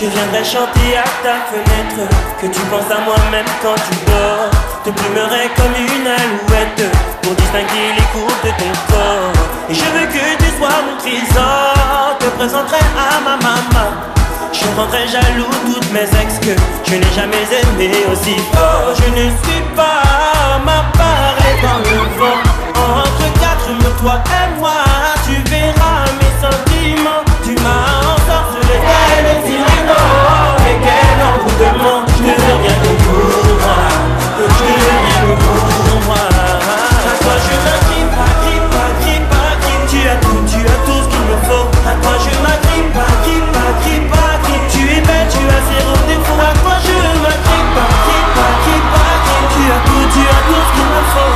Je viendrai chanter à ta fenêtre, que tu penses à moi même quand tu dors. Te plumerai comme une alouette, pour distinguer les courbes de ton corps. Et je veux que tu sois mon trésor, te présenterai à ma maman. Je rendrai jaloux toutes mes ex que je n'ai jamais aimé aussi fort. Je ne suis pas ma parler dans le vent. Entre quatre murs, toi et moi, tu verras mes sentiments. Tu m'as ensorcelé, le tyranno. Mais quel envoûtement, je ne veux rien que pour moi. Je ne veux rien que pour moi. À toi je m'agrippe, agrippe, agrippe, agrippe. Tu as tout ce qu'il me faut. À toi je m'agrippe, agrippe, agrippe, agrippe. Tu es belle, tu as zéro défaut. À toi je m'agrippe, agrippe, agrippe, agrippe. Tu as tout ce qu'il me faut.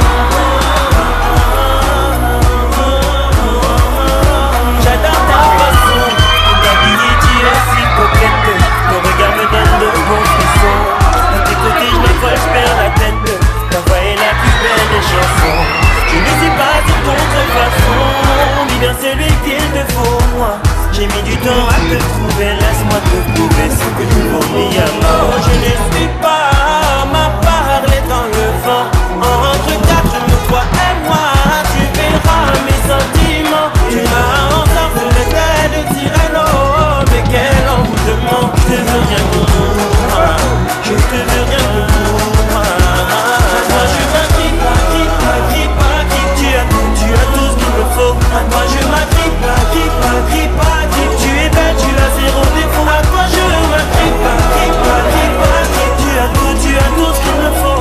J'adore ta façon d'habiller, tu es si coquette. Ton regard me donne de bons frissons. À tes côtés je m'affole, je perds la tête. Ta voix est la plus belle des chansons. Je ne suis pas de contrefaçon, ni bien celui qu'il te faut moi. J'ai mis du temps à te trouver, laisse-moi te prouver ce que tu fournis à moi. Je ne suis pas ma parler dans le vent. Entre quatre murs, toi et moi, tu verras mes sentiments. Tu m'as ensorcelé de tyranno. Mais quel envoûtement, je te veux rien que pour moi. Je te veux rien que pour moi. Moi je m'agrippe, agrippe, agrippe, agrippe. Tu as tout ce qu'il me faut. À toi je m'agrippe, agrippe, agrippe, agrippe. Tu es belle, tu as zéro défaut. À toi je m'agrippe, agrippe, agrippe, agrippe. Tu as tout ce qu'il me faut.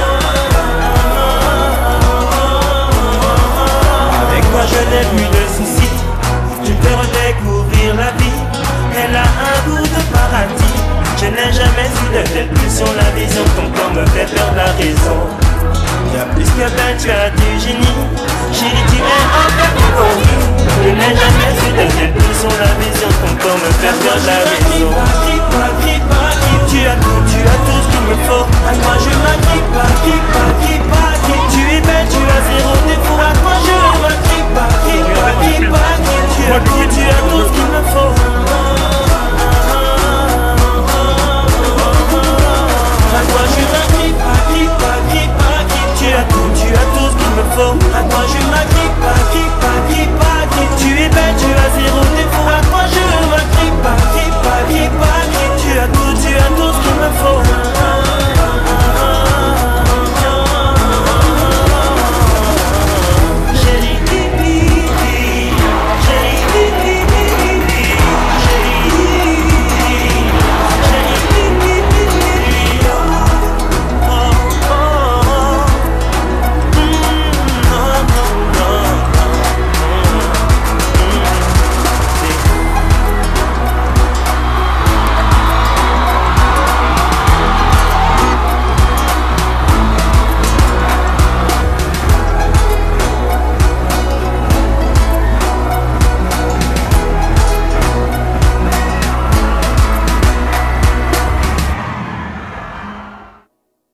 Avec toi je n'ai plus de soucis. Je peux redécouvrir la vie. Elle a un goût de paradis. Je n'ai jamais eu de telle pulsion. La vision de ton corps me fait perdre la raison. Bien plus que belle, tu as du génie. Chérie, tu es un perdu. Je n'ai jamais eu de telle pulsion. La vision de ton corps me fait perdre la raison. Tu as tout ce qu'il me faut. À moi je m'agrippe, agrippe, agrippe.